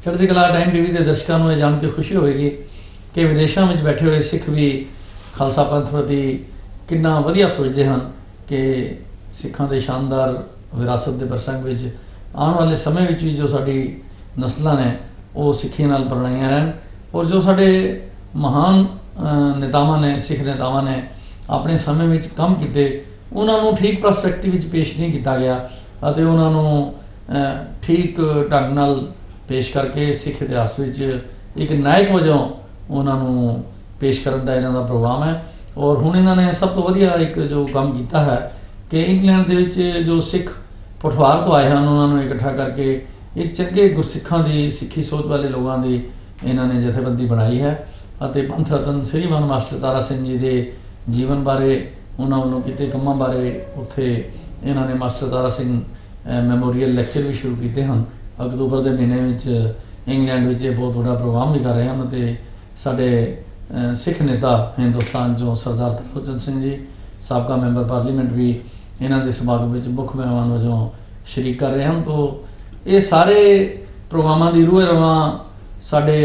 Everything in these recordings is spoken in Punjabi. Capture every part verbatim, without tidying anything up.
चढ़ती कला टाइम टीवी के दर्शकों को यह जान के खुशी होगी कि विदेशों में बैठे हुए सिख भी खालसा पंथ प्रति कितना वधिया सोचते हैं कि सिखां के शानदार विरासत के प्रसंग में आने वाले समय में भी जो साड़ी नस्लों ने वो सिक्खी नाल परणाइयां रहन और जो साढ़े महान नेतावां ने सिख नेतावां ने अपने समय में काम किए उन्होंने ठीक परसपैक्टिव पेश नहीं किया गया और उन्होंने ठीक ढंग नाल पेश करके सिख इतिहास एक नायक वजों उन्होंने पेश करने का इन्हों का प्रोग्राम है। और हुण इन्होंने सब तो वधिया एक जो काम किया है कि इंग्लैंड के जो सिख पुठवार तो आए हैं उन्होंने इकट्ठा करके एक चंगे गुरसिखां की सिक्खी सोच वाले लोगों की इन्होंने जथेबंदी बनाई है और पंथ रतन श्रीमान मास्टर तारा सिंह जी के जीवन बारे उन्होंने वालों किए कामों बारे उत्थे इन्होंने master Tara Singh memorial lecture भी शुरू किए हैं। अक्तूबर के महीने में इंग्लैंड में बहुत बड़ा प्रोग्राम भी कर रहे हैं तो साढ़े सिख नेता हिंदुस्तान जो सरदार त्रिलोचन सिंह जी साबका मैंबर पार्लीमेंट भी इन्हों के समागम में मुख्य मेहमान वजों शरीक कर रहे हैं। तो ये सारे प्रोग्रामों की रूह रवां साढ़े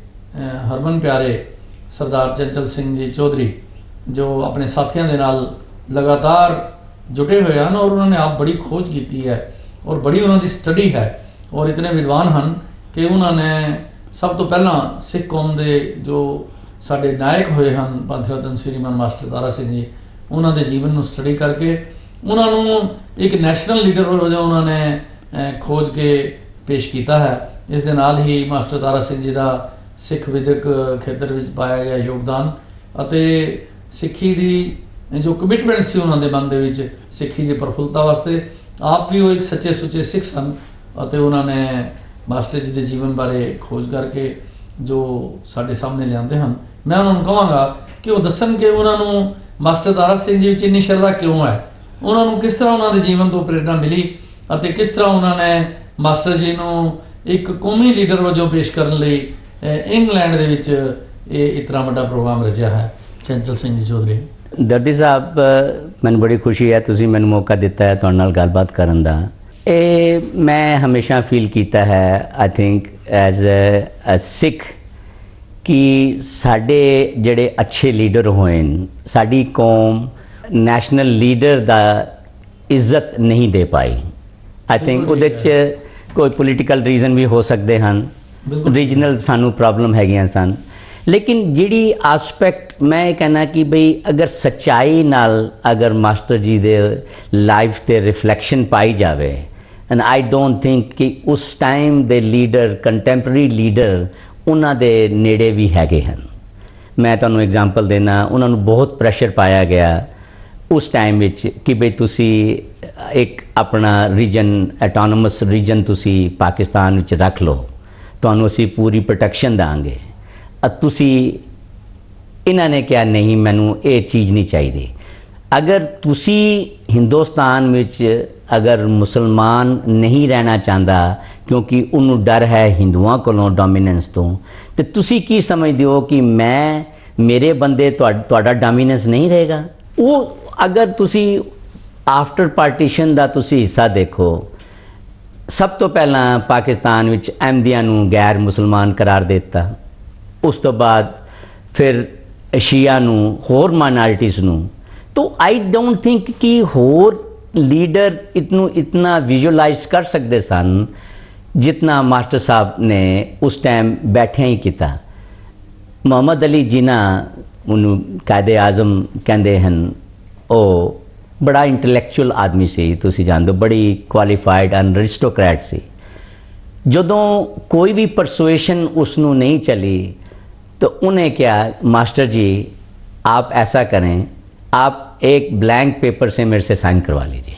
हरमन प्यारे सरदार चंचल सिंह जी चौधरी जो अपने साथियों के नाल लगातार जुटे हुए हैं और उन्होंने आप बड़ी खोज की है और बड़ी उन्होंने स्टडी है और इतने विद्वान हैं कि उन्होंने सब तो पहला सिख कौम के जो साढ़े नायक हुए हैं पंथ रतन श्रीमान मास्टर तारा सिंह जी उन्होंने जीवन को स्टडी करके उन्होंने एक नैशनल लीडर वजों उन्होंने खोज के पेश किया है। इस दे नाल ही मास्टर तारा सिंह जी का सिख विधिक खेतर में पाया गया योगदान अते सिक्खी की जो कमिटमेंट से उन्होंने मन के सिक्खी की प्रफुलता वास्ते आप भी वो एक सच्चे सुच्चे सिख सन और उन्होंने मास्टर जी के जीवन बारे खोज करके जो साढ़े सामने लियाते हैं। मैं उन्होंने कहांगा कि वो दसन कि उन्होंने मास्टर तारा सिंह जी इन्नी श्रद्धा क्यों है, उन्होंने किस तरह उन्होंने जीवन तो प्रेरणा मिली और किस तरह उन्होंने मास्टर जी को एक कौमी लीडर वजों पेश करने लई इंग्लैंड दे विच ये इतना बड़ा प्रोग्राम रचा है। चंचल सिंह जी चौधरी दर्दी साहब मैनूं बड़ी खुशी है तुसीं मैनूं मौका दिता है तुहाडे नाल गलबात करन दा। ये मैं हमेशा फील किया है I think as a Sikh कि साढ़े जड़े अच्छे लीडर होए साड़ी कौम नैशनल लीडर दा इज्जत नहीं दे पाई। आई थिंक उहदे च कोई पोलीटिकल रीजन भी हो सकते हैं, रीजनल सानू प्रॉब्लम हैगियां सन, लेकिन जिहड़ी आस्पैक्ट मैं कहना कि बई अगर सच्चाई नाल अगर मास्टर जी दे लाइफ ते रिफ्लैक्शन पाई जाए एंड आई डोंट थिंक कि उस टाइम दे लीडर कंटैंपररी लीडर उन्हां दे नेड़े भी हैगे हैं। मैं तुहानूं एग्जाम्पल देना उन्होंने बहुत प्रैशर पाया गया उस टाइम विच कि बई तुसी एक अपना रीजन एटोनमस रीजन तुसी पाकिस्तान विच रख लो, तुहानूं असीं पूरी प्रोटैक्शन देंगे। तुसी इन्होंने क्या नहीं मैनू ये चीज़ नहीं चाहिए। अगर तुसी हिंदुस्तान में अगर मुसलमान नहीं रहना चाहता क्योंकि उन्होंने डर है हिंदुओं को डोमीनेंस तो तो तुसी की समझते हो कि मैं मेरे बंदे तुहाडा डोमीनेंस नहीं रहेगा। वो अगर तुसी आफ्टर पार्टीशन का तुसी हिस्सा देखो, सब तो पहला पाकिस्तान में अहमदियां नूं गैर मुसलमान करार देता, उस तो बाद फिर शिया नूं होर माइनॉरिटीज़ नूं। तो आई डोंट थिंक कि होर लीडर इतनू इतना विजुअलाइज कर सकते सन जितना मास्टर साहब ने उस टाइम बैठे ही किया। मोहम्मद अली जिना उन्होंने कायदे आज़म कहते हैं, वो बड़ा इंटलैक्चुअल आदमी सी, तुसी जानते हो, बड़ी क्वालिफाइड एंड अरिस्टोक्रैट सी। जदों कोई भी परसुएशन उसनू नहीं चली तो उन्हें क्या मास्टर जी आप ऐसा करें, आप एक ब्लैंक पेपर से मेरे से साइन करवा लीजिए।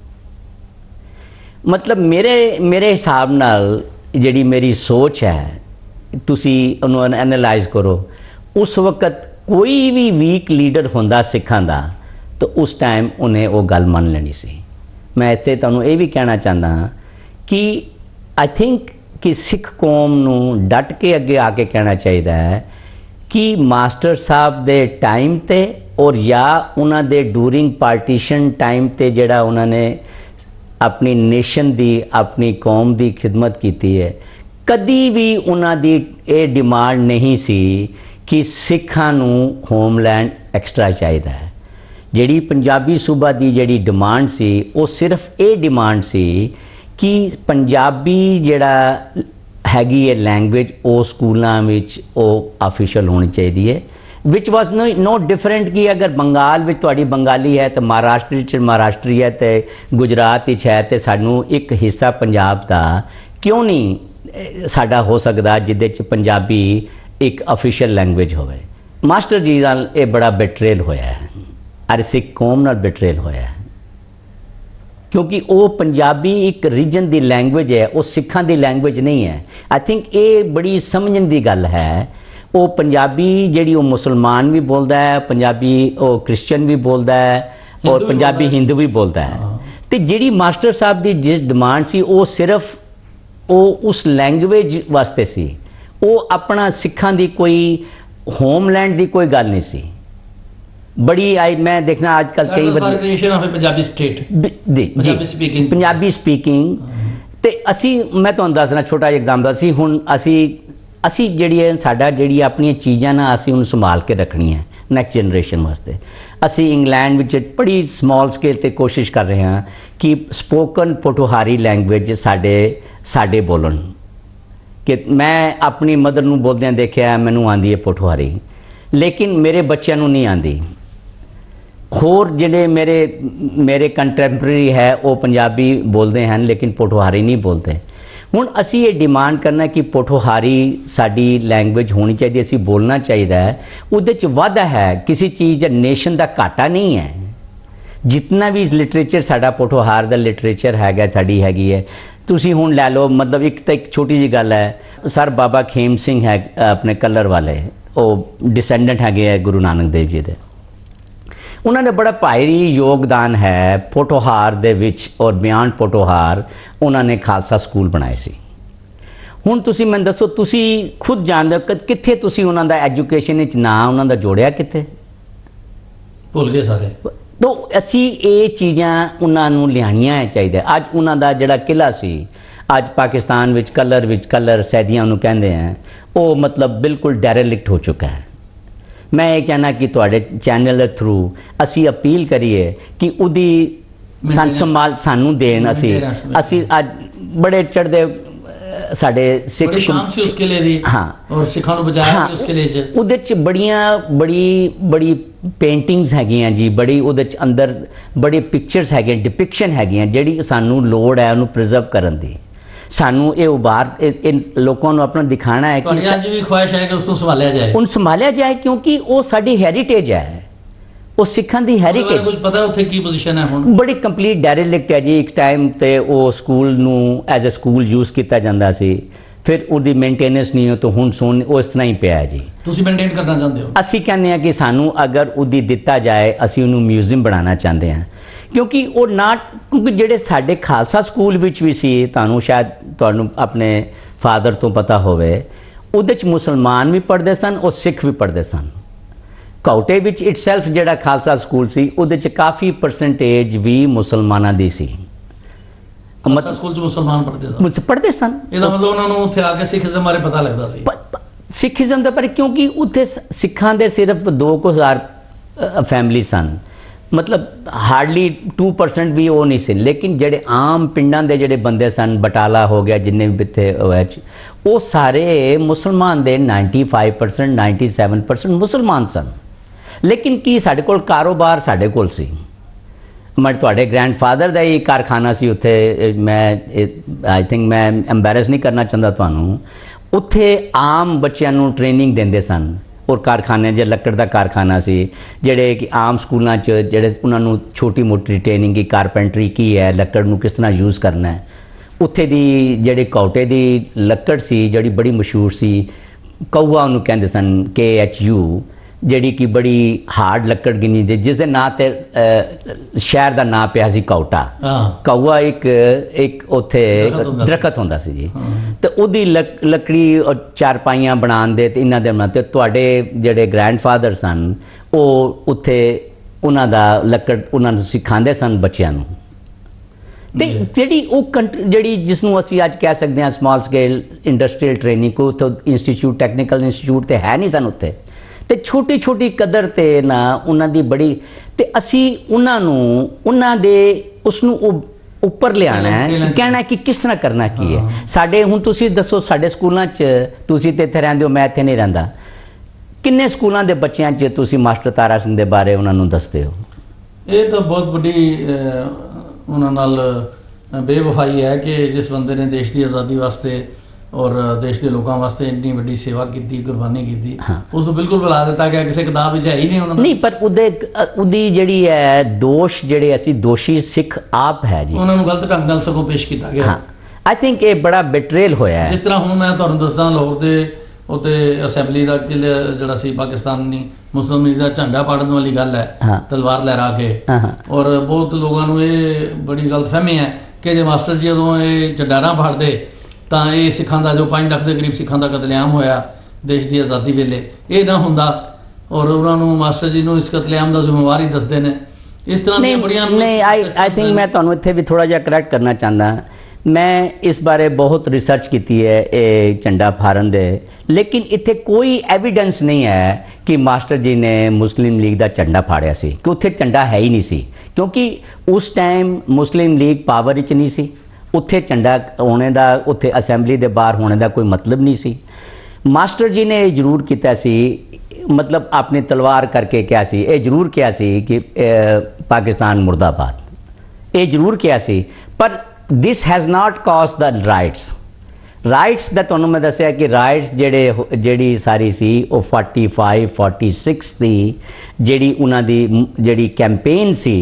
मतलब मेरे मेरे हिसाब नाल जिहड़ी मेरी सोच है तुसी उन्होंने एनालाइज करो, उस वक्त कोई भी वीक लीडर होंदा सिखां दा तो उस टाइम उन्हें वो गल मान लेनी सी। मैं इत्थे तुहानूं ये भी कहना चाहता हाँ कि आई थिंक कि सिख कौम नूं डट के अगे आके कहना चाहिए है कि मास्टर साहब दे टाइम ते और या उन्हां दे डूरिंग पार्टीशन टाइम ते जिहड़ा उन्होंने अपनी नेशन दी अपनी कौम दी खिदमत की है, ਕਦੀ ਵੀ ਉਹਨਾਂ ਦੀ ਇਹ ਡਿਮਾਂਡ ਨਹੀਂ ਸੀ ਕਿ ਸਿੱਖਾਂ ਨੂੰ ਹੋਮਲੈਂਡ ਐਕਸਟਰਾ ਚਾਹੀਦਾ ਹੈ। ਜਿਹੜੀ ਪੰਜਾਬੀ ਸੂਬਾ ਦੀ ਜਿਹੜੀ ਡਿਮਾਂਡ ਸੀ ਉਹ ਸਿਰਫ ਇਹ ਡਿਮਾਂਡ ਸੀ ਕਿ ਪੰਜਾਬੀ ਜਿਹੜਾ ਹੈਗੀ ਹੈ ਲੈਂਗੁਏਜ ਉਹ ਸਕੂਲਾਂ ਵਿੱਚ ਉਹ ਆਫੀਸ਼ੀਅਲ ਹੋਣੀ ਚਾਹੀਦੀ ਹੈ, ਵਿਚ ਵਾਸ ਨੋ ਨੋ ਡਿਫਰੈਂਟ ਕਿ ਅਗਰ ਬੰਗਾਲ ਵਿੱਚ ਤੁਹਾਡੀ ਬੰਗਾਲੀ ਹੈ ਤਾਂ ਮਹਾਰਾਸ਼ਟਰ ਵਿੱਚ ਮਹਾਰਾਸ਼ਟਰੀ ਹੈ ਤੇ ਗੁਜਰਾਤ ਵਿੱਚ ਹੈ ਤੇ ਸਾਨੂੰ ਇੱਕ ਹਿੱਸਾ ਪੰਜਾਬ ਦਾ ਕਿਉਂ ਨਹੀਂ ਸਾਡਾ ਹੋ ਸਕਦਾ ਜਿਹਦੇ 'ਚ ਪੰਜਾਬੀ ਇੱਕ ਅਫੀਸ਼ੀਅਲ ਲੈਂਗੁਏਜ ਹੋਵੇ। ਮਾਸਟਰ ਜੀ ਨਾਲ ਇਹ ਬੜਾ ਬਿਟਰੇਲ ਹੋਇਆ ਹੈ, ਅਰੇ ਸਿੱਖ ਕੌਮ ਨਾਲ ਬਿਟਰੇਲ ਹੋਇਆ ਹੈ, ਕਿਉਂਕਿ ਉਹ ਪੰਜਾਬੀ ਇੱਕ ਰੀਜਨ ਦੀ ਲੈਂਗੁਏਜ ਹੈ, ਉਹ ਸਿੱਖਾਂ ਦੀ ਲੈਂਗੁਏਜ ਨਹੀਂ ਹੈ। ਆਈ ਥਿੰਕ ਇਹ ਬੜੀ ਸਮਝਣ ਦੀ ਗੱਲ ਹੈ। ਉਹ ਪੰਜਾਬੀ ਜਿਹੜੀ ਉਹ ਮੁਸਲਮਾਨ ਵੀ ਬੋਲਦਾ ਹੈ, ਪੰਜਾਬੀ ਉਹ ਕ੍ਰਿਸਚਨ ਵੀ ਬੋਲਦਾ ਹੈ ਔਰ ਪੰਜਾਬੀ ਹਿੰਦੂ ਵੀ ਬੋਲਦਾ ਹੈ। ਤੇ ਜਿਹੜੀ ਮਾਸਟਰ ਸਾਹਿਬ ਦੀ ਜਿਹੜੀ ਡਿਮਾਂਡ ਸੀ ਉਹ ਸਿਰਫ ਉਹ ਉਸ ਲੈਂਗੁਏਜ ਵਾਸਤੇ ਸੀ, ਉਹ ਆਪਣਾ ਸਿੱਖਾਂ ਦੀ ਕੋਈ ਹੋਮਲੈਂਡ ਦੀ ਕੋਈ ਗੱਲ ਨਹੀਂ ਸੀ। ਬੜੀ ਆਈ ਮੈਂ ਦੇਖਣਾ ਅੱਜ ਕੱਲ੍ਹ ਕਈ ਵਾਰ ਪੰਜਾਬੀ ਸਟੇਟ ਜੀ ਪੰਜਾਬੀ ਸਪੀਕਿੰਗ ਤੇ ਅਸੀਂ ਮੈਂ ਤੁਹਾਨੂੰ ਦੱਸਣਾ ਛੋਟਾ ਜਿਹਾ ਐਗਜ਼ਾਮਪਲ ਸੀ। ਹੁਣ ਅਸੀਂ ਅਸੀਂ ਜਿਹੜੀ ਹੈ ਸਾਡਾ ਜਿਹੜੀ ਆਪਣੀਆਂ ਚੀਜ਼ਾਂ ਨਾ ਅਸੀਂ ਉਹਨੂੰ ਸੰਭਾਲ ਕੇ ਰੱਖਣੀ ਹੈ ਨੈਕਸਟ ਜਨਰੇਸ਼ਨ ਵਾਸਤੇ। ਅਸੀਂ ਇੰਗਲੈਂਡ ਵਿੱਚ ਬੜੀ ਸਮਾਲ ਸਕੇਲ 'ਤੇ ਕੋਸ਼ਿਸ਼ ਕਰ ਰਹੇ ਹਾਂ ਕਿ ਸਪੋਕਨ ਪੋਠੋਹਾਰੀ ਲੈਂਗੁਏਜ ਸਾਡੇ ਸਾਡੇ ਬੋਲਣ। ਕਿ ਮੈਂ ਆਪਣੀ ਮਦਰ ਨੂੰ ਬੋਲਦਿਆਂ ਦੇਖਿਆ, ਮੈਨੂੰ ਆਉਂਦੀ ਹੈ ਪੋਠੋਹਾਰੀ, ਲੇਕਿਨ ਮੇਰੇ ਬੱਚਿਆਂ ਨੂੰ ਨਹੀਂ ਆਉਂਦੀ। ਹੋਰ ਜਿਹੜੇ ਮੇਰੇ ਮੇਰੇ ਕੰਟੈਂਪਰੇਰੀ ਹੈ ਉਹ ਪੰਜਾਬੀ ਬੋਲਦੇ ਹਨ ਲੇਕਿਨ ਪੋਠੋਹਾਰੀ ਨਹੀਂ ਬੋਲਦੇ। ਹੁਣ ਅਸੀਂ ਇਹ ਡਿਮਾਂਡ ਕਰਨਾ ਕਿ ਪੋਠੋਹਾਰੀ ਸਾਡੀ ਲੈਂਗੁਏਜ ਹੋਣੀ ਚਾਹੀਦੀ, ਅਸੀਂ ਬੋਲਣਾ ਚਾਹੀਦਾ ਹੈ। ਉਹਦੇ 'ਚ ਵਾਧਾ ਹੈ, ਕਿਸੇ ਚੀਜ਼ ਦਾ ਨੇਸ਼ਨ ਦਾ ਘਾਟਾ ਨਹੀਂ ਹੈ। ਜਿੰਨਾ ਵੀ ਲਿਟਰੇਚਰ ਸਾਡਾ ਪੋਠੋਹਾਰ ਦਾ ਲਿਟਰੇਚਰ ਹੈਗਾ ਸਾਡੀ ਹੈਗੀ ਹੈ। ਤੁਸੀਂ ਹੁਣ ਲੈ ਲਓ, ਮਤਲਬ ਇੱਕ ਤਾਂ ਇੱਕ ਛੋਟੀ ਜਿਹੀ ਗੱਲ ਹੈ, ਸਰ ਬਾਬਾ ਖੇਮ ਸਿੰਘ ਹੈ ਆਪਣੇ ਕਲਰ ਵਾਲੇ, ਉਹ ਡਿਸੈਂਡੈਂਟ ਹੈਗੇ ਹੈ ਗੁਰੂ ਨਾਨਕ ਦੇਵ ਜੀ ਦੇ। ਉਹਨਾਂ ਦਾ ਬੜਾ ਭਾਰੀ ਯੋਗਦਾਨ ਹੈ ਪੋਠੋਹਾਰ ਦੇ ਵਿੱਚ ਔਰ ਬਿਆਨ ਪੋਠੋਹਾਰ ਉਹਨਾਂ ਨੇ ਖਾਲਸਾ ਸਕੂਲ ਬਣਾਏ ਸੀ। ਹੁਣ ਤੁਸੀਂ ਮੈਨੂੰ ਦੱਸੋ, ਤੁਸੀਂ ਖੁਦ ਜਾਣਦੇ ਹੋ ਕਿੱਥੇ ਤੁਸੀਂ ਉਹਨਾਂ ਦਾ ਐਜੂਕੇਸ਼ਨ ਵਿੱਚ ਨਾਂ ਉਹਨਾਂ ਦਾ ਜੋੜਿਆ, ਕਿੱਥੇ ਭੁੱਲ ਗਏ ਸਾਰੇ। ਤੋ ਅਸੀਂ ਇਹ ਚੀਜ਼ਾਂ ਉਹਨਾਂ ਨੂੰ ਲਿਆਉਣੀਆਂ ਚਾਹੀਦਾ। ਅੱਜ ਉਹਨਾਂ ਦਾ ਜਿਹੜਾ ਕਿਲ੍ਹਾ ਸੀ, ਅੱਜ ਪਾਕਿਸਤਾਨ ਵਿੱਚ ਕਲਰ ਵਿੱਚ ਕਲਰ ਸੈਦੀਆਂ ਉਹਨੂੰ ਕਹਿੰਦੇ ਆ, ਉਹ ਮਤਲਬ ਬਿਲਕੁਲ ਡੈਰੇਲਿਕਟ ਹੋ ਚੁੱਕਾ ਹੈ। ਮੈਂ ਇਹ ਚਾਹੁੰਦਾ ਕਿ ਤੁਹਾਡੇ ਚੈਨਲ ਦੇ ਥਰੂ ਅਸੀਂ ਅਪੀਲ ਕਰੀਏ ਕਿ ਉਹਦੀ ਸਾਨੂੰ ਸੰਭਾਲ ਸਾਨੂੰ ਦੇਣ। ਅਸੀਂ ਅਸੀਂ ਅੱਜ ਬੜੇ ਚੜ੍ਹਦੇ ਸਾਡੇ ਸਿੱਖ ਸ਼ਾਨ ਸੀ ਉਸ ਕਿਲੇ ਦੀ, ਹਾਂ, ਔਰ ਸਿੱਖਾਂ ਨੂੰ ਬਚਾਇਆ ਉਸ ਕਿਲੇ 'ਚ। ਉਹਦੇ 'ਚ ਬੜੀਆਂ ਬੜੀ ਬੜੀ ਪੇਂਟਿੰਗਸ ਹੈਗੀਆਂ ਜੀ, ਬੜੀ ਉਹਦੇ 'ਚ ਅੰਦਰ ਬੜੇ ਪਿਕਚਰਸ ਹੈਗੇ, ਡਿਪਿਕਸ਼ਨ ਹੈਗੀਆਂ ਜਿਹੜੀ ਸਾਨੂੰ ਲੋੜ ਹੈ ਉਹਨੂੰ ਪ੍ਰੀਜ਼ਰਵ ਕਰਨ ਦੀ। ਸਾਨੂੰ ਇਹ ਉਭਾਰ ਇਹ ਲੋਕਾਂ ਨੂੰ ਆਪਣਾ ਦਿਖਾਣਾ ਹੈ ਕਿ ਅੱਜ ਵੀ ਖੁਆਇਸ਼ ਹੈ ਕਿ ਉਸ ਨੂੰ ਸੰਭਾਲਿਆ ਜਾਏ, ਉਹਨੂੰ ਸੰਭਾਲਿਆ ਜਾਏ, ਕਿਉਂਕਿ ਉਹ ਸਾਡੀ ਹੈਰੀਟੇਜ ਹੈ, ਉਹ ਸਿੱਖਾਂ ਦੀ ਹੈਰੀਟੇਜ। ਕੁਝ ਪਤਾ ਉੱਥੇ ਕੀ ਪੋਜੀਸ਼ਨ ਹੈ ਹੁਣ? ਬੜੀ ਕੰਪਲੀਟ ਡੈਰੇਲਿਕਟ ਹੈ ਜੀ। ਇੱਕ ਟਾਈਮ ਤੇ ਉਹ ਸਕੂਲ ਨੂੰ ਐਜ਼ ਅ ਸਕੂਲ ਯੂਜ਼ ਕੀਤਾ ਜਾਂਦਾ ਸੀ, ਫਿਰ ਉਹਦੀ ਮੇਨਟੇਨੈਂਸ ਨਹੀਂ ਹੋ ਤਾਂ ਹੁਣ ਸੁਣ ਉਹ ਇਸ ਤਰ੍ਹਾਂ ਹੀ ਪਿਆ ਹੈ ਜੀ। ਤੁਸੀਂ ਮੇਨਟੇਨ ਕਰਨਾ ਚਾਹੁੰਦੇ ਹੋ? ਅਸੀਂ ਕਹਿੰਦੇ ਹਾਂ ਕਿ ਸਾਨੂੰ ਅਗਰ ਉਹਦੀ ਦਿੱਤਾ ਜਾਏ, ਅਸੀਂ ਉਹਨੂੰ ਮਿਊਜ਼ੀਅਮ ਬਣਾਉਣਾ ਚਾਹੁੰਦੇ ਹਾਂ, ਕਿਉਂਕਿ ਉਹ ਨਾ ਕਿਉਂਕਿ ਜਿਹੜੇ ਸਾਡੇ ਖਾਲਸਾ ਸਕੂਲ ਵਿੱਚ ਵੀ ਸੀ, ਤੁਹਾਨੂੰ ਸ਼ਾਇਦ ਤੁਹਾਨੂੰ ਆਪਣੇ ਫਾਦਰ ਤੋਂ ਪਤਾ ਹੋਵੇ, ਉਹਦੇ 'ਚ ਮੁਸਲਮਾਨ ਵੀ ਪੜ੍ਹਦੇ ਸਨ ਔਰ ਸਿੱਖ ਵੀ ਪੜ੍ਹਦੇ ਸਨ। ਕੌਟੇ ਵਿੱਚ ਇਟਸੈਲਫ ਜਿਹੜਾ ਖਾਲਸਾ ਸਕੂਲ ਸੀ ਉਹਦੇ 'ਚ ਕਾਫੀ ਪਰਸੈਂਟੇਜ ਵੀ ਮੁਸਲਮਾਨਾਂ ਦੀ ਸੀ। ਮਤਲਬ ਸਕੂਲ 'ਚ ਮੁਸਲਮਾਨ ਪੜ੍ਹਦੇ ਸਨ ਪੜ੍ਹਦੇ ਸਨ ਇਹਦਾ ਮਤਲਬ ਉਹਨਾਂ ਨੂੰ ਉੱਥੇ ਆ ਕੇ ਸਿੱਖੀਜ਼ਮ ਬਾਰੇ ਪਤਾ ਲੱਗਦਾ ਸੀ। ਸਿੱਖੀਜ਼ਮ ਦਾ ਪਰ ਕਿਉਂਕਿ ਉੱਥੇ ਸਿੱਖਾਂ ਦੇ ਸਿਰਫ ਦੋ ਕੁ ਹਜ਼ਾਰ ਫੈਮਿਲੀ ਸਨ, ਮਤਲਬ ਹਾਰਡਲੀ ਟੂ ਪਰਸੈਂਟ ਵੀ ਉਹ ਨਹੀਂ ਸੀ। ਲੇਕਿਨ ਜਿਹੜੇ ਆਮ ਪਿੰਡਾਂ ਦੇ ਜਿਹੜੇ ਬੰਦੇ ਸਨ, ਬਟਾਲਾ ਹੋ ਗਿਆ, ਜਿੰਨੇ ਵੀ ਇੱਥੇ ਹੋਇਆ, ਉਹ ਸਾਰੇ ਮੁਸਲਮਾਨ ਦੇ ninety five percent ninety seven percent ਮੁਸਲਮਾਨ ਸਨ। ਲੇਕਿਨ ਕੀ ਸਾਡੇ ਕੋਲ ਕਾਰੋਬਾਰ ਸਾਡੇ ਕੋਲ ਸੀ। ਮੈਂ ਤੁਹਾਡੇ ਗ੍ਰੈਂਡਫਾਦਰ ਦਾ ਹੀ ਕਾਰਖਾਨਾ ਸੀ ਉੱਥੇ। ਮੈਂ ਆਈ ਥਿੰਕ ਮੈਂ ਐਮਬੈਰਸ ਨਹੀਂ ਕਰਨਾ ਚਾਹੁੰਦਾ ਤੁਹਾਨੂੰ, ਉੱਥੇ ਆਮ ਬੱਚਿਆਂ ਨੂੰ ਟ੍ਰੇਨਿੰਗ ਦਿੰਦੇ ਸਨ। ਔਰ ਕਾਰਖਾਨੇ ਜੇ ਲੱਕੜ ਦਾ ਕਾਰਖਾਨਾ ਸੀ, ਜਿਹੜੇ ਕਿ ਆਮ ਸਕੂਲਾਂ 'ਚ ਜਿਹੜੇ ਉਹਨਾਂ ਨੂੰ ਛੋਟੀ ਮੋਟੀ ਟ੍ਰੇਨਿੰਗ ਕੀ ਕਾਰਪੈਂਟਰੀ ਕੀ ਹੈ, ਲੱਕੜ ਨੂੰ ਕਿਸ ਤਰ੍ਹਾਂ ਯੂਜ਼ ਕਰਨਾ ਹੈ। ਉੱਥੇ ਦੀ ਜਿਹੜੇ ਕੌਟੇ ਦੀ ਲੱਕੜ ਸੀ ਜਿਹੜੀ ਬੜੀ ਮਸ਼ਹੂਰ ਸੀ, ਕਊਆ ਉਹਨੂੰ ਕਹਿੰਦੇ ਸਨ, ਕੇ ਐਚ ਯੂ, ਜਿਹੜੀ ਕਿ ਬੜੀ ਹਾਰਡ ਲੱਕੜ ਗਿਣੀ ਦੇ, ਜਿਸ ਦੇ ਨਾਂ 'ਤੇ ਸ਼ਹਿਰ ਦਾ ਨਾਂ ਪਿਆ ਸੀ ਕੌਟਾ। ਕਊਆ ਇੱਕ ਇੱਕ ਉੱਥੇ ਦਰਖਤ ਹੁੰਦਾ ਸੀ ਜੀ, ਤੇ ਉਹਦੀ ਲੱਕੜੀ ਚਾਰਪਾਈਆਂ ਬਣਾਉਣ ਦੇ ਤੇ ਇਹਨਾਂ ਦੇ ਬਣਾ ਤੇ ਤੁਹਾਡੇ ਜਿਹੜੇ ਗ੍ਰੈਂਡਫਾਦਰ ਸਨ ਉਹ ਉੱਥੇ ਉਹਨਾਂ ਦਾ ਲੱਕੜ ਉਹਨਾਂ ਨੂੰ ਸਿਖਾਉਂਦੇ ਸਨ ਬੱਚਿਆਂ ਨੂੰ। ਤੇ ਜਿਹੜੀ ਉਹ ਕੰਟਰੀ ਜਿਹੜੀ ਜਿਸ ਨੂੰ ਅਸੀਂ ਅੱਜ ਕਹਿ ਸਕਦੇ ਹਾਂ ਸਮਾਲ ਸਕੇਲ ਇੰਡਸਟਰੀਅਲ ਟ੍ਰੇਨਿੰਗ ਕੋ ਤਾਂ ਇੰਸਟੀਚਿਊਟ ਟੈਕਨੀਕਲ ਇੰਸਟੀਚਿਊਟ ਤੇ ਹੈ ਨਹੀਂ ਸਨ ਉੱਥੇ, ਤੇ ਛੋਟੀ ਛੋਟੀ ਕਦਰ ਤੇ ਨਾ ਉਹਨਾਂ ਦੀ ਬੜੀ, ਤੇ ਅਸੀਂ ਉਹਨਾਂ ਨੂੰ ਉਹਨਾਂ ਦੇ ਉਸ ਨੂੰ ਉਹ ਉੱਪਰ ਲਿਆਣਾ ਹੈ, ਕਹਿਣਾ ਕਿ ਕਿਸ ਤਰ੍ਹਾਂ ਕਰਨਾ ਕੀ ਹੈ। ਸਾਡੇ ਹੁਣ ਤੁਸੀਂ ਦੱਸੋ ਸਾਡੇ ਸਕੂਲਾਂ 'ਚ, ਤੁਸੀਂ ਤੇ ਇੱਥੇ ਰਹਿੰਦੇ ਹੋ, ਮੈਂ ਇੱਥੇ ਨਹੀਂ ਰਹਿੰਦਾ, ਕਿੰਨੇ ਸਕੂਲਾਂ ਦੇ ਬੱਚਿਆਂ 'ਚ ਤੁਸੀਂ ਮਾਸਟਰ ਤਾਰਾ ਸਿੰਘ ਦੇ ਬਾਰੇ ਉਹਨਾਂ ਨੂੰ ਦੱਸਦੇ ਹੋ? ਇਹ ਤਾਂ ਬਹੁਤ ਵੱਡੀ ਉਹਨਾਂ ਨਾਲ ਬੇਵਫਾਈ ਹੈ ਕਿ ਜਿਸ ਬੰਦੇ ਨੇ ਦੇਸ਼ ਦੀ ਆਜ਼ਾਦੀ ਵਾਸਤੇ ਔਰ ਦੇਸ਼ ਦੇ ਲੋਕਾਂ ਵਾਸਤੇ ਇੰਨੀ ਵੱਡੀ ਸੇਵਾ ਕੀਤੀ, ਕੁਰਬਾਨੀ ਕੀਤੀ, ਉਸ ਨੂੰ ਬਿਲਕੁਲ ਬੁਲਾ ਦਿੱਤਾ ਗਿਆ, ਕਿਸੇ ਕਿਤਾਬ ਵਿੱਚ ਹੈ ਹੀ ਨਹੀਂ ਉਹਨਾਂ ਦਾ। ਨਹੀਂ, ਪਰ ਉਹਦੇ ਉਹਦੀ ਜਿਹੜੀ ਹੈ ਦੋਸ਼ ਜਿਹੜੇ ਅਸੀਂ ਦੋਸ਼ੀ ਸਿੱਖ ਆਪ ਹੈ ਜੀ, ਉਹਨਾਂ ਨੂੰ ਗਲਤ ਢੰਗ ਨਾਲ ਸਗੋਂ ਪੇਸ਼ ਕੀਤਾ ਗਿਆ। ਹਾਂ, ਆਈ ਥਿੰਕ ਇਹ ਬੜਾ ਬਿਟਰੇਲ ਹੋਇਆ ਹੈ। ਜਿਸ ਤਰ੍ਹਾਂ ਹੁਣ ਮੈਂ ਤੁਹਾਨੂੰ ਦੱਸਦਾ, ਲਾਹੌਰ ਦੇ ਉੱਤੇ ਅਸੈਂਬਲੀ ਦਾ ਕਿਲੇ ਜਿਹੜਾ ਸੀ ਪਾਕਿਸਤਾਨੀ ਮੁਸਲਿਮ ਲੀਗ ਦਾ ਝੰਡਾ ਪਾੜਨ ਵਾਲੀ ਗੱਲ ਹੈ, ਤਲਵਾਰ ਲਹਿਰਾ ਕੇ, ਔਰ ਬਹੁਤ ਲੋਕਾਂ ਨੂੰ ਇਹ ਬੜੀ ਗਲਤਫਹਿਮੀ ਹੈ ਕਿ ਜੇ ਮਾਸਟਰ ਜੀ ਜਦੋਂ ਇਹ ਝੰਡਾ ਨਾ ਫੜਦੇ ਤਾਂ ਇਹ ਸਿੱਖਾਂ ਦਾ ਜੋ ਪੰਜ ਲੱਖ ਦੇ ਕਰੀਬ ਸਿੱਖਾਂ ਦਾ ਕਤਲੇਆਮ ਹੋਇਆ ਦੇਸ਼ ਦੀ ਆਜ਼ਾਦੀ ਵੇਲੇ, ਇਹ ਨਾ ਹੁੰਦਾ, ਔਰ ਉਹਨਾਂ ਨੂੰ ਮਾਸਟਰ ਜੀ ਨੂੰ ਇਸ ਕਤਲੇਆਮ ਦਾ ਜ਼ਿੰਮੇਵਾਰ ਹੀ ਦੱਸਦੇ ਨੇ। ਇਸ ਤਰ੍ਹਾਂ ਦੀਆਂ ਬੜੀਆਂ ਨਹੀਂ, ਆਈ ਆਈ ਥਿੰਕ ਮੈਂ ਤੁਹਾਨੂੰ ਇੱਥੇ ਵੀ ਥੋੜਾ ਜਿਹਾ ਕਰੈਕਟ ਕਰਨਾ ਚਾਹੁੰਦਾ। ਮੈਂ ਇਸ ਬਾਰੇ ਬਹੁਤ ਰਿਸਰਚ ਕੀਤੀ ਹੈ ਇਹ ਝੰਡਾ ਫਾੜਨ ਦੇ, ਲੇਕਿਨ ਇੱਥੇ ਕੋਈ ਐਵੀਡੈਂਸ ਨਹੀਂ ਹੈ ਕਿ ਮਾਸਟਰ ਜੀ ਨੇ ਮੁਸਲਿਮ ਲੀਗ ਦਾ ਝੰਡਾ ਫਾੜਿਆ ਸੀ, ਕਿ ਉੱਥੇ ਝੰਡਾ ਹੈ ਹੀ ਨਹੀਂ ਸੀ, ਕਿਉਂਕਿ ਉਸ ਟਾਈਮ ਮੁਸਲਿਮ ਲੀਗ ਪਾਵਰ ਵਿੱਚ ਨਹੀਂ ਸੀ। ਉੱਥੇ ਝੰਡਾ ਹੋਣੇ ਦਾ, ਉੱਥੇ ਅਸੈਂਬਲੀ ਦੇ ਬਾਹਰ ਹੋਣੇ ਦਾ ਕੋਈ ਮਤਲਬ ਨਹੀਂ ਸੀ। ਮਾਸਟਰ ਜੀ ਨੇ ਇਹ ਜ਼ਰੂਰ ਕੀਤਾ ਸੀ, ਮਤਲਬ ਆਪਣੀ ਤਲਵਾਰ ਕਰਕੇ ਕਿਹਾ ਸੀ, ਇਹ ਜ਼ਰੂਰ ਕਿਹਾ ਸੀ ਕਿ ਪਾਕਿਸਤਾਨ ਮੁਰਦਾਬਾਦ, ਇਹ ਜ਼ਰੂਰ ਕਿਹਾ ਸੀ, ਪਰ this has not cause the riots riots ਦਾ ਤੁਹਾਨੂੰ ਮੈਂ ਦੱਸਿਆ ਕਿ ਰਾਈਟਸ ਜਿਹੜੇ ਜਿਹੜੀ ਸਾਰੀ ਸੀ ਉਹ ਫੋਰਟੀ ਫਾਈਵ ਫੋਰਟੀ ਸਿਕਸ ਦੀ ਜਿਹੜੀ ਉਹਨਾਂ ਦੀ ਜਿਹੜੀ ਕੈਂਪੇਨ ਸੀ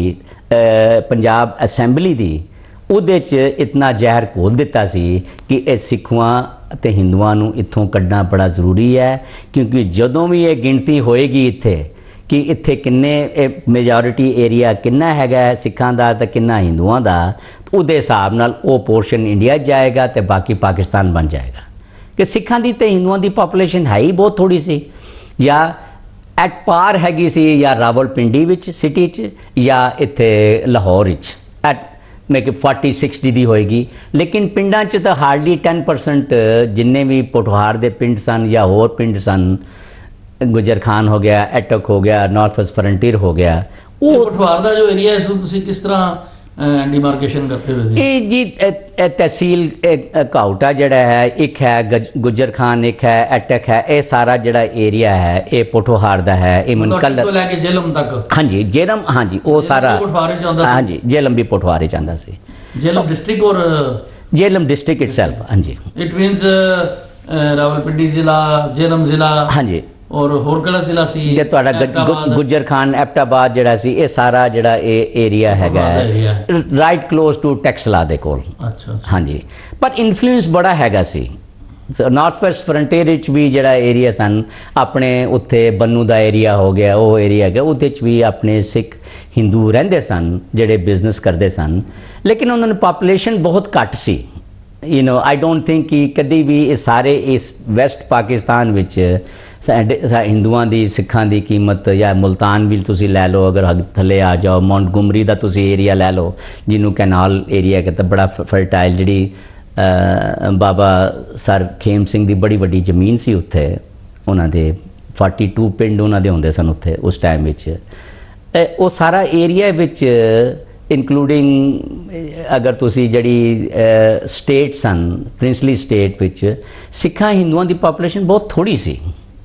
ਪੰਜਾਬ ਅਸੈਂਬਲੀ ਦੀ, ਉਹਦੇ 'ਚ ਇਤਨਾ ਜ਼ਹਿਰ ਘੋਲ ਦਿੱਤਾ ਸੀ ਕਿ ਇਹ ਸਿੱਖਾਂ ਅਤੇ ਹਿੰਦੂਆਂ ਨੂੰ ਇੱਥੋਂ ਕੱਢਣਾ ਬੜਾ ਜ਼ਰੂਰੀ ਹੈ, ਕਿਉਂਕਿ ਜਦੋਂ ਵੀ ਇਹ ਗਿਣਤੀ ਹੋਏਗੀ ਇੱਥੇ ਕਿ ਇੱਥੇ ਕਿੰਨੇ ਮੈਜੋਰਿਟੀ ਏਰੀਆ ਕਿੰਨਾ ਹੈਗਾ ਸਿੱਖਾਂ ਦਾ ਅਤੇ ਕਿੰਨਾ ਹਿੰਦੂਆਂ ਦਾ, ਉਹਦੇ ਹਿਸਾਬ ਨਾਲ ਉਹ ਪੋਰਸ਼ਨ ਇੰਡੀਆ ਜਾਏਗਾ ਅਤੇ ਬਾਕੀ ਪਾਕਿਸਤਾਨ ਬਣ ਜਾਏਗਾ। ਕਿ ਸਿੱਖਾਂ ਦੀ ਅਤੇ ਹਿੰਦੂਆਂ ਦੀ ਪਾਪੂਲੇਸ਼ਨ ਹੈ ਹੀ ਬਹੁਤ ਥੋੜ੍ਹੀ ਸੀ, ਜਾਂ ਐਟ ਪਾਰ ਹੈਗੀ ਸੀ ਜਾਂ ਰਾਵਲਪਿੰਡੀ ਵਿੱਚ ਸਿਟੀ 'ਚ ਜਾਂ ਇੱਥੇ ਲਾਹੌਰ ਵਿੱਚ ਐਟ ਮੈਂ ਕਿ ਫੋਰਟੀ ਸਿਕਸਟੀ ਦੀ ਹੋਏਗੀ, ਲੇਕਿਨ ਪਿੰਡਾਂ 'ਚ ਤਾਂ ਹਾਰਡਲੀ ਟੈਨ ਪਰਸੈਂਟ ਜਿੰਨੇ ਵੀ ਪੋਠੋਹਾਰ ਦੇ ਪਿੰਡ ਸਨ ਜਾਂ ਹੋਰ ਪਿੰਡ ਸਨ, ਗੁਜਰ ਖਾਨ ਹੋ ਗਿਆ, ਐਟਕ ਹੋ ਗਿਆ, ਨਾਰਥ ਵੈਸਟ ਫਰੰਟੀਅਰ ਹੋ ਗਿਆ, ਉਹ ਪਠਵਾਰ ਦਾ ਜੋ ਏਰੀਆ ਇਸ ਨੂੰ ਤੁਸੀਂ ਕਿਸ ਤਰ੍ਹਾਂ ਡਿਮਾਰਕੇਸ਼ਨ ਕਰਦੇ ਹੋ? ਇਹ ਜੀ ਤਹਿਸੀਲ ਘਾਉਟਾ ਜਿਹੜਾ ਹੈ, ਇੱਕ ਹੈ ਗੁਜਰ ਖਾਨ, ਇੱਕ ਹੈ ਐਟਕ ਹੈ, ਇਹ ਸਾਰਾ ਜਿਹੜਾ ਏਰੀਆ ਹੈ ਇਹ ਪੋਠੋਹਾਰ ਦਾ ਹੈ। ਇਹ ਮਨਕਲ ਤੋਂ ਲੈ ਕੇ ਜੇਲਮ ਤੱਕ? ਹਾਂਜੀ, ਜੇਲਮ, ਹਾਂਜੀ ਉਹ ਸਾਰਾ, ਹਾਂਜੀ ਜੇਲਮ ਵੀ ਪੋਠੋਹਾਰੇ ਜਾਂਦਾ ਸੀ। ਜੇਲਮ ਡਿਸਟ੍ਰਿਕਟ ਔਰ ਜੇਲਮ ਡਿਸਟ੍ਰਿਕਟ ਇਟਸੈਲਫ, ਹਾਂਜੀ। ਇਟ ਮੀਨਸ ਰਾਵਲਪਿੰਡੀ ਜ਼ਿਲ੍ਹਾ, ਜੇਲਮ ਜ਼ਿਲ੍ਹਾ, ਹਾਂਜੀ, ਔਰ ਹੋਰ ਕਿਹੜਾ ਜ਼ਿਲ੍ਹਾ ਸੀ? ਜੇ ਤੁਹਾਡਾ ਗੁਜਰ ਖਾਨ ਐਬਟਾਬਾਦ ਜਿਹੜਾ ਸੀ, ਇਹ ਸਾਰਾ ਜਿਹੜਾ ਇਹ ਏਰੀਆ ਹੈਗਾ ਰਾਈਟ ਕਲੋਜ਼ ਟੂ ਟੈਕਸਲਾ ਦੇ ਕੋਲ। ਅੱਛਾ, ਹਾਂਜੀ, ਪਰ ਇਨਫਲੂਐਂਸ ਬੜਾ ਹੈਗਾ ਸੀ। ਨਾਰਥ ਵੈਸਟ ਫਰੰਟੀਅਰ ਵਿੱਚ ਵੀ ਜਿਹੜਾ ਏਰੀਆ ਸਨ ਆਪਣੇ, ਉੱਥੇ ਬੰਨੂ ਦਾ ਏਰੀਆ ਹੋ ਗਿਆ, ਉਹ ਏਰੀਆ ਹੈਗਾ, ਉਹਦੇ 'ਚ ਵੀ ਆਪਣੇ ਸਿੱਖ ਹਿੰਦੂ ਰਹਿੰਦੇ ਸਨ ਜਿਹੜੇ ਬਿਜ਼ਨਸ ਕਰਦੇ ਸਨ, ਲੇਕਿਨ ਉਹਨਾਂ ਦੀ ਪਾਪੂਲੇਸ਼ਨ ਬਹੁਤ ਘੱਟ ਸੀ। You know I don't think ਕਿ ਕਦੀ ਵੀ ਇਹ ਸਾਰੇ ਇਸ ਵੈਸਟ ਪਾਕਿਸਤਾਨ ਵਿੱਚ ਸਾਡੇ ਹਿੰਦੂਆਂ ਦੀ ਸਿੱਖਾਂ ਦੀ ਕੀਮਤ, ਜਾਂ ਮੁਲਤਾਨ ਵੀ ਤੁਸੀਂ ਲੈ ਲਓ, ਅਗਰ ਥੱਲੇ ਆ ਜਾਓ ਮੌਂਟਗੋਮਰੀ ਦਾ ਤੁਸੀਂ ਏਰੀਆ ਲੈ ਲਓ ਜਿਹਨੂੰ ਕੈਨਾਲ ਏਰੀਆ ਕਹਿੰਦੇ, ਬੜਾ ਫਰਟਾਈਲ, ਜਿਹੜੀ ਬਾਬਾ ਸਰ ਖੇਮ ਸਿੰਘ ਦੀ ਬੜੀ ਵੱਡੀ ਜ਼ਮੀਨ ਸੀ ਉੱਥੇ, ਉਹਨਾਂ ਦੇ ਫੋਰਟੀ ਟੂ ਪਿੰਡ ਉਹਨਾਂ ਦੇ ਹੁੰਦੇ ਸਨ ਉੱਥੇ ਉਸ ਟਾਈਮ ਵਿੱਚ। ਉਹ ਸਾਰਾ ਏਰੀਆ ਵਿੱਚ ਇਨਕਲੂਡਿੰਗ ਅਗਰ ਤੁਸੀਂ ਜਿਹੜੀ ਸਟੇਟ ਸਨ, ਪ੍ਰਿੰਸਲੀ ਸਟੇਟ ਵਿੱਚ ਸਿੱਖਾਂ ਹਿੰਦੂਆਂ ਦੀ ਪਾਪੂਲੇਸ਼ਨ ਬਹੁਤ ਥੋੜ੍ਹੀ ਸੀ,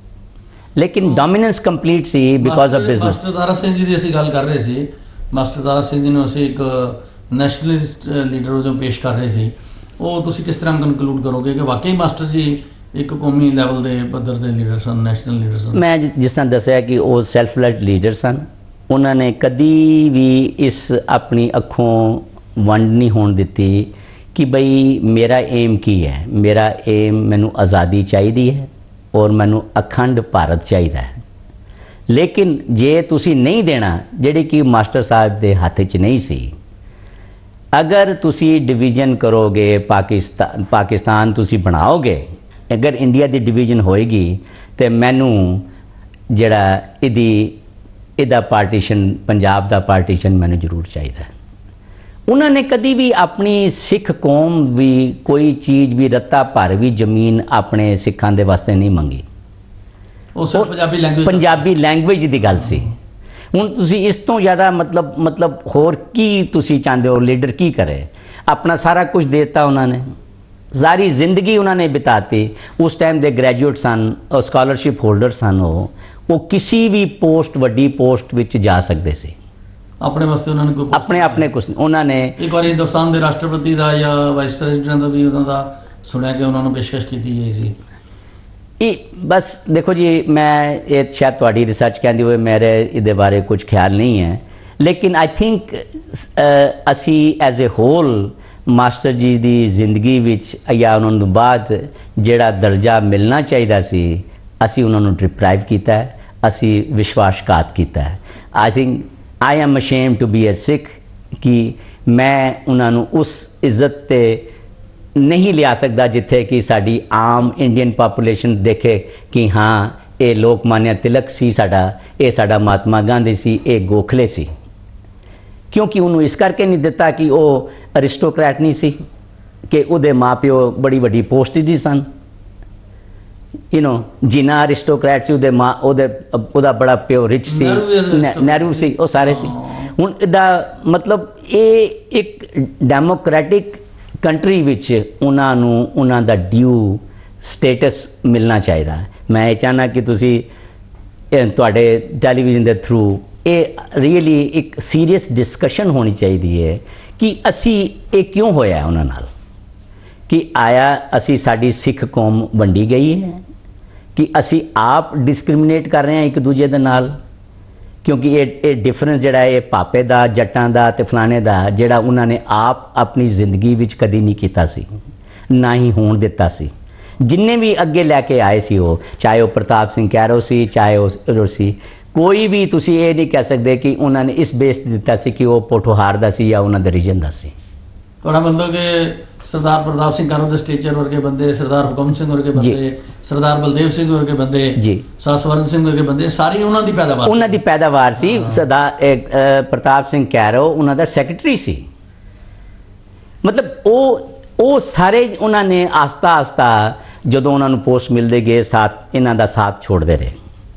ਲੇਕਿਨ ਡੋਮੀਨੈਂਸ ਕੰਪਲੀਟ ਸੀ because of business. Master Tara Singh ji ਦੀ ਅਸੀਂ ਗੱਲ ਕਰ ਰਹੇ ਸੀ, ਮਾਸਟਰ ਤਾਰਾ ਸਿੰਘ ਜੀ ਨੂੰ ਅਸੀਂ ਇੱਕ ਨੈਸ਼ਨਲਿਸਟ ਲੀਡਰ ਵਜੋਂ ਪੇਸ਼ ਕਰ ਰਹੇ ਸੀ, ਉਹ ਤੁਸੀਂ ਕਿਸ ਤਰ੍ਹਾਂ ਕਨਕਲੂਡ ਕਰੋਗੇ ਕਿ ਵਾਕਈ ਮਾਸਟਰ ਜੀ ਇੱਕ ਕੌਮੀ ਲੈਵਲ ਦੇ ਪੱਧਰ ਦੇ ਲੀਡਰ ਸਨ, ਨੈਸ਼ਨਲ ਲੀਡਰ ਸਨ? ਮੈਂ ਜਿਸ ਤਰ੍ਹਾਂ ਦੱਸਿਆ ਕਿ ਉਹ ਸੈਲਫ ਲੈਡ ਲੀਡਰ ਸਨ, ਉਹਨਾਂ ਨੇ ਕਦੀ ਵੀ ਇਸ ਆਪਣੀ ਅੱਖੋਂ ਵੰਡ ਨਹੀਂ ਹੋਣ ਦਿੱਤੀ ਕਿ ਬਈ ਮੇਰਾ ਏਮ ਕੀ ਹੈ। ਮੇਰਾ ਏਮ, ਮੈਨੂੰ ਆਜ਼ਾਦੀ ਚਾਹੀਦੀ ਹੈ ਔਰ ਮੈਨੂੰ ਅਖੰਡ ਭਾਰਤ ਚਾਹੀਦਾ ਹੈ, ਲੇਕਿਨ ਜੇ ਤੁਸੀਂ ਨਹੀਂ ਦੇਣਾ, ਜਿਹੜੀ ਕਿ ਮਾਸਟਰ ਸਾਹਿਬ ਦੇ ਹੱਥ 'ਚ ਨਹੀਂ ਸੀ, ਅਗਰ ਤੁਸੀਂ ਡਿਵੀਜ਼ਨ ਕਰੋਗੇ, ਪਾਕਿਸਤਾਨ ਪਾਕਿਸਤਾਨ ਤੁਸੀਂ ਬਣਾਓਗੇ, ਅਗਰ ਇੰਡੀਆ ਦੀ ਡਿਵੀਜ਼ਨ ਹੋਏਗੀ ਤੇ ਮੈਨੂੰ ਜਿਹੜਾ ਇਹਦੀ ਇਹਦਾ ਪਾਰਟੀਸ਼ਨ, ਪੰਜਾਬ ਦਾ ਪਾਰਟੀਸ਼ਨ ਮੈਨੂੰ ਜ਼ਰੂਰ ਚਾਹੀਦਾ। उन्होंने कभी भी अपनी सिख कौम भी कोई चीज़ भी रत्ता भर भी जमीन अपने सिखां दे वास्ते नहीं मंगी। पंजाबी लैंग्वेज पंजाबी लैंग्वेज की गल सी। हुण तुसीं इस तो ज़्यादा मतलब मतलब होर की तुसीं चाहते हो लीडर की करे? अपना सारा कुछ देता उन्होंने, सारी जिंदगी उन्होंने बिताती। उस टाइम दे ग्रैजुएट सन, स्कॉलरशिप होल्डर सन, वो वो किसी भी पोस्ट वड्डी पोस्ट विच जा सकते सी। अपने वास्ते उन्होंने कोई अपने अपने कुछ उन्होंने एक बार हिंदुस्तान के राष्ट्रपति का या वाइस प्रेसिडेंट का भी उन्होंने सुनिया कि उन्होंने पेशकश की गई सी। ये बस देखो जी, मैं ये शायद थोड़ी रिसर्च कहती हुए मेरे इहदे बारे कुछ ख्याल नहीं है, लेकिन आई थिंक असी as a whole master ji की जिंदगी विच या उन्होंने बाद जिहड़ा दर्जा मिलना चाहिए सी, असी उन्होंने डिप्राइव किया है, असी विश्वासघात किया है। I think I am ashamed to be a Sikh कि मैं उन्होंने उस इज्जत ते नहीं लिया सकता जिथे कि साड़ी आम इंडियन पॉपुलेशन देखे कि हाँ ये लोकमान्य तिलक सी साडा, ये साडा महात्मा गांधी सी, ये गोखले सी। क्योंकि उन्होंने इस करके नहीं दिता कि वो अरिस्टोक्रैट नहीं सी, कि उहदे माँ प्यो बड़ी वड्डी पोस्ट जी सन। यू नो जिन्ना अरिस्टोक्रैट सी उहदे माँ उहदे उहदा बड़ा प्यो रिच सी, नेहरू सी, वो सारे सी। हुण इहदा मतलब ये एक डेमोक्रेटिक कंट्री विच उन्होंने उन्हों दा ड्यू स्टेटस मिलना चाहिए। मैं ये चाहना कि तुसी तुहाडे टैलीविजन के थ्रू ये रियली एक सीरीयस डिस्कशन होनी चाहिए है कि असी ये क्यों होया उन्हां नाल, कि आया असी साडी सिख कौम वंडी गई है, कि असी आप डिस्क्रिमिनेट कर रहे हैं एक दूजे दे नाल, क्योंकि ये ये डिफरेंस जिहड़ा है पापे दा जट्टां दा ते फलाने दा जिहड़ा उन्होंने आप अपनी जिंदगी विच कदी नहीं कीता सी, ना ही होण दिता सी। जिन्ने भी अगे लैके आए सी वो, चाहे वो प्रताप सिंह कैरो सी, चाहे वो सी, कोई भी तुसी ये नहीं कह सकते कि उन्होंने इस बेस दिता सी कि वो पोठोहार दा सी या उन्होंने रीजन दा सी। थोड़ा मतलब कि सरदार प्रताप सिंह कैरो दे स्टेचर वर्गे बंदे, सरदार हुकम सिंह वर्गे बंदे, सरदार बलदेव सिंह वर्गे बंदे जी, सर स्वर्ण सिंह वर्गे बंदे, सारी उन्हों की पैदावार उन्हों की पैदावार सी। सरदार प्रताप सिंह कैरो उन्हों का सैकटरी सी। मतलब वो वो सारे उन्होंने आस्ता आस्ता जो उन्होंने पोस्ट मिलते गए साथ इन्हों का साथ छोड़ते रहे।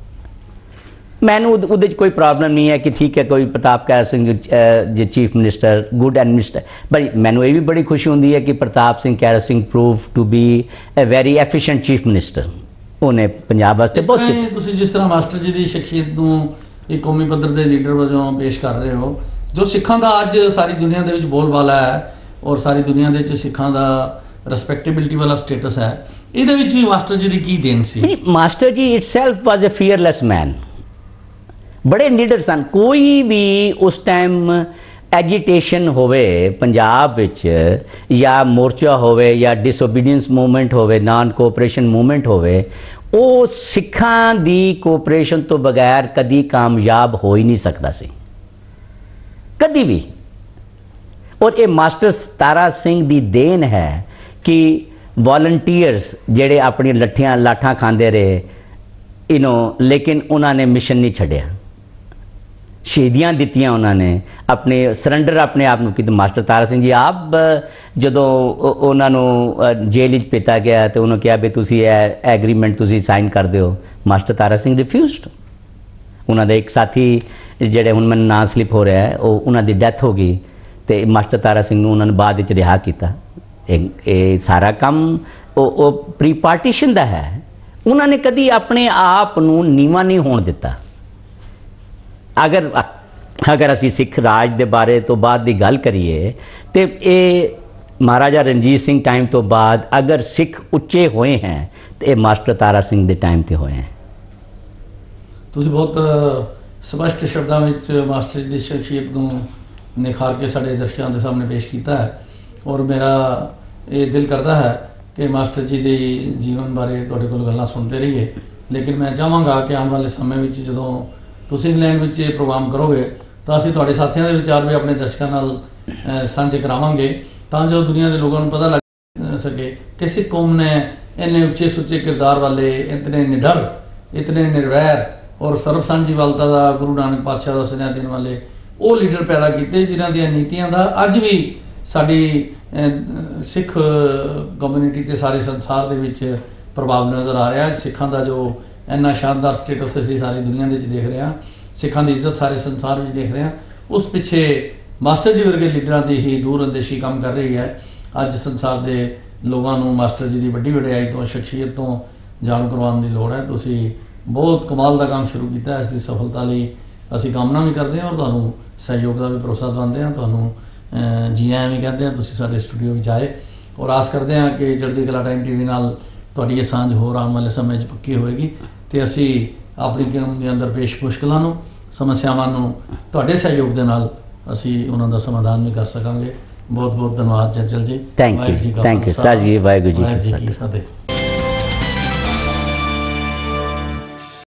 मैनू उहदे कोई प्रॉब्लम नहीं है कि ठीक है कोई प्रताप कैरो सिंह जो chief minister good administer, but मैनू ये भी बड़ी खुशी होती है कि Pratap Singh Kairon Singh prove to be a very efficient chief minister. उन्हें पंजाब वास्ते बहुत तुसीं जिस तरह मास्टर जी की शख्सियत नूं एक कौमी पद्धर के लीडर वजों पेश कर रहे हो, जो सिखां दा अज सारी दुनिया दे विच बोलबाला है और सारी दुनिया दे विच सिखां दा रिस्पैक्टेबिलिटी वाला स्टेटस है, इहदे विच भी मास्टर जी की की देन सी? Master ji itself was a fearless man, बड़े लीडर सन। कोई भी उस टाइम एजिटेशन होवे पंजाब विच या मोर्चा होवे या डिसओबीडियंस मूवमेंट होवे, नॉन कोऑपरेशन मूवमेंट होवे, वो सिखां दी कोऑपरेशन तो बगैर कदी कामयाब हो ही नहीं सकता सी, कदी भी। और ये मास्टर तारा सिंह दी देन है कि वॉलंटियर्स जेड़े अपनी लठियां लाठा खांदे रहे इनो, लेकिन उन्होंने मिशन नहीं छड्या, शहीदियाँ दित्तियां उन्होंने, अपने सरेंडर अपने आप को किया। मास्टर तारा सिंह जी आप जो उन्होंने जेल च पेता गया तो उन्होंने कहा भी तुसी एग्रीमेंट तुसी साइन कर दो, मास्टर तारा सिंह रिफ्यूज्ड। उन्होंने एक साथी जेड़े हुण मैनूं नाम स्लिप हो रहा है वो उन्होंने डेथ हो गई तो मास्टर तारा सिंह नूं उन्होंने बाद विच रिहा किया। ये सारा काम वो प्री पार्टीशन का है। उन्होंने कभी अपने आप नूं नीवां नहीं होण दिता। अगर अगर असी सिख राज के बारे तो बाद की गल करिए तो ये महाराजा रणजीत सिंह टाइम तो बाद अगर सिख उच्चे हुए हैं तो ये मास्टर तारा सिंह के टाइम ते हुए हैं। तुसी बहुत स्पष्ट शब्दों में मास्टर जी की शख्सियत को निखार के साढ़े दर्शकों के सामने पेश किया है और मेरा ये दिल करता है कि मास्टर जी के जीवन बारे तुहाडे कोल गल्लां सुनते रहिए। लेकिन मैं चाहांगा कि आने वाले समय में जो तुसीं इंग्लैंड में ये प्रोग्राम करोगे तो असीं तुहाडे साथियों के विचार भी अपने दर्शकों नाल साझे करावांगे तां जो दुनिया के लोगों को पता लग सके कि सिख कौम ने इन्ने उच्चे सुच्चे किरदार वाले, इतने निडर, इतने निर्वैर और सर्व सांझीवालता का गुरु नानक पातशाह का सुनेहा देने वाले ਉਹ ਲੀਡਰ ਪੈਦਾ ਕੀਤੇ ਜਿਨ੍ਹਾਂ ਦੀਆਂ ਨੀਤੀਆਂ ਦਾ ਅੱਜ ਵੀ ਸਾਡੀ ਅਹ, ਸਿੱਖ ਕਮਿਊਨਿਟੀ ਤੇ ਸਾਰੇ ਸੰਸਾਰ ਦੇ ਵਿੱਚ ਪ੍ਰਭਾਵ ਨਜ਼ਰ ਆ ਰਿਹਾ। ਸਿੱਖਾਂ ਦਾ ਜੋ ਇੰਨਾ ਸ਼ਾਨਦਾਰ ਸਟੇਟਸ ਅਸੀਂ ਸਾਰੀ ਦੁਨੀਆ ਦੇ ਵਿੱਚ ਦੇਖ ਰਹੇ ਹਾਂ, ਸਿੱਖਾਂ ਦੀ ਇੱਜ਼ਤ ਸਾਰੇ ਸੰਸਾਰ ਵਿੱਚ ਦੇਖ ਰਹੇ ਹਾਂ, ਉਸ ਪਿੱਛੇ ਮਾਸਟਰ ਜੀ ਵਰਗੇ ਲੀਡਰਾਂ ਦੀ ਹੀ ਦੂਰ ਅੰਦੇਸ਼ੀ ਕੰਮ ਕਰ ਰਹੀ ਹੈ। ਅੱਜ ਸੰਸਾਰ ਦੇ ਲੋਕਾਂ ਨੂੰ ਮਾਸਟਰ ਜੀ ਦੀ ਵੱਡੀ ਵਡਿਆਈ ਤੋਂ, ਸ਼ਖਸੀਅਤ ਤੋਂ ਜਾਣੂ ਕਰਵਾਉਣ ਦੀ ਲੋੜ ਹੈ। ਤੁਸੀਂ ਬਹੁਤ ਕਮਾਲ ਦਾ ਕੰਮ ਸ਼ੁਰੂ ਕੀਤਾ, ਇਸ ਦੀ ਸਫਲਤਾ ਲਈ ਅਸੀਂ ਕਾਮਨਾ ਵੀ ਕਰਦੇ ਹਾਂ ਔਰ ਤੁਹਾਨੂੰ ਸਹਿਯੋਗ ਦਾ ਵੀ ਭਰੋਸਾ ਦਿਵਾਉਂਦੇ ਹਾਂ। ਤੁਹਾਨੂੰ ਅਹ, ਜੀ ਆਇਆਂ ਵੀ ਕਹਿੰਦੇ ਹਾਂ, ਤੁਸੀਂ ਸਾਡੇ ਸਟੂਡੀਓ ਵਿੱਚ ਆਏ ਔਰ ਆਸ ਕਰਦੇ ਹਾਂ ਕਿ ਚੜ੍ਹਦੀ ਕਲਾ ਟਾਈਮ ਟੀ ਵੀ ਨਾਲ ਤੁਹਾਡੀ ਇਹ ਸਾਂਝ ਹੋਰ ਆਉਣ ਵਾਲੇ ਸਮੇਂ 'ਚ ਪੱਕੀ ਹੋਵੇਗੀ ਅਤੇ ਅਸੀਂ ਆਪਣੀ ਕਿਸਮ ਦੇ ਅੰਦਰ ਪੇਸ਼ ਮੁਸ਼ਕਲਾਂ ਨੂੰ, ਸਮੱਸਿਆਵਾਂ ਨੂੰ ਤੁਹਾਡੇ ਸਹਿਯੋਗ ਦੇ ਨਾਲ ਅਸੀਂ ਉਹਨਾਂ ਦਾ ਸਮਾਧਾਨ ਵੀ ਕਰ ਸਕਾਂਗੇ। ਬਹੁਤ ਬਹੁਤ ਧੰਨਵਾਦ Chanchal ji. Thank you, thank you sir ji. Waheguru ਜੀ ਕੀ ਫਤਿਹ।